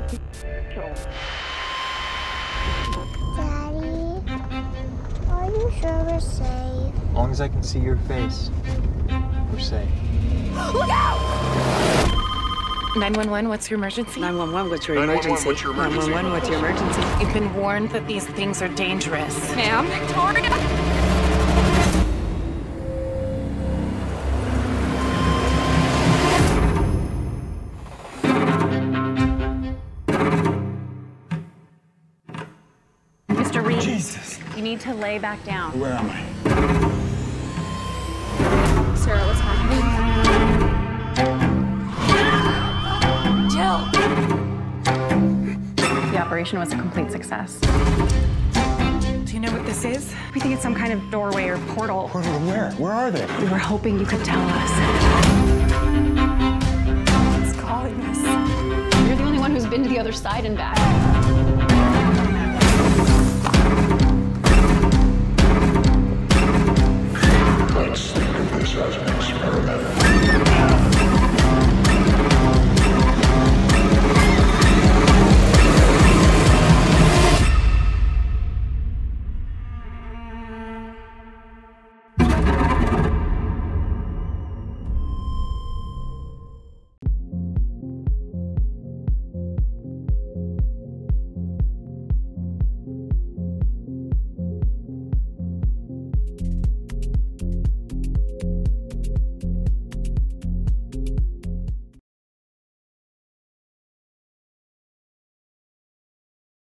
Daddy, are you sure we're safe? As long as I can see your face, we're safe. Look out! 911, what's your emergency? 911, what's your emergency? 911, what's your emergency? You've been warned that these things are dangerous. Ma'am? Victoria! Mr. Reed, Jesus. you need to lay back down. Where am I? Sarah, what's happening? Jill! The operation was a complete success. Do you know what this is? We think it's some kind of doorway or portal. Portal to where? Where are they? We were hoping you could tell us. It's calling us. You're the only one who's been to the other side and back. Let's think of this as an experiment.